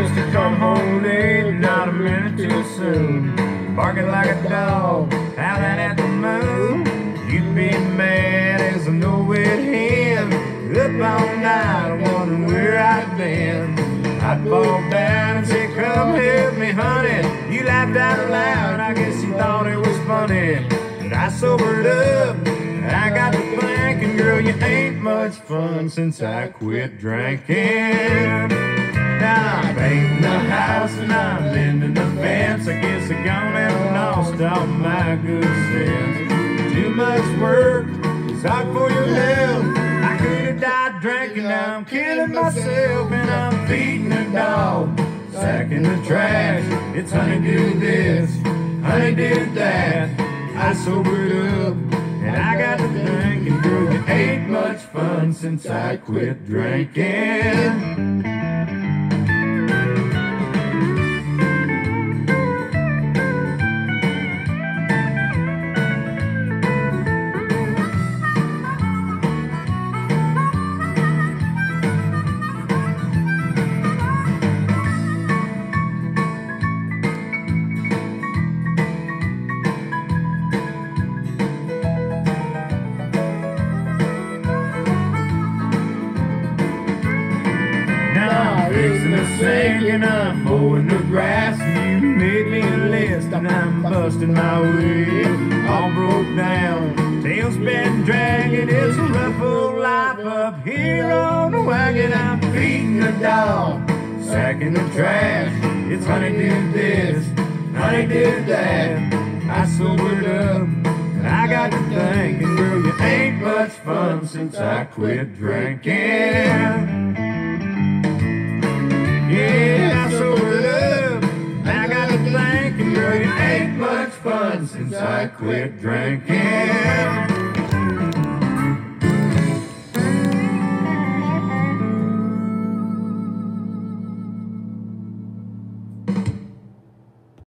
used to come home late, not a minute too soon, barking like a dog, howling at the moon. You'd be mad as a no-wit hen, up all night wondering where I'd been. I'd fall down and say, come help me, honey. You laughed out loud, I guess you thought it was funny. But I sobered up, I got to thinking, girl, you ain't much fun since I quit drinking. Now I'm painting the house and I'm mending the fence. I guess I gone and lost all my good sense. Too much work, it's hard for your health. I could have died drinking, now I'm killing myself. And I'm feeding the dog, sacking the trash. It's honey do this, honey do that. I sobered up and I got to thinking, girl, you ain't much fun since I quit drinking. Fixing the sink and I'm mowing the grass. You made me a list and I'm busting my way. All broke down, tail's been dragging. It's a rough old life up here on the wagon. I'm feeding the dog, sacking the trash. It's honey do this, honey do that. I sobered up, I got to thinking, girl, you ain't much fun since I quit drinking. Yeah, I sobered up, I got to thinking, girl, you ain't much fun since I quit drinking.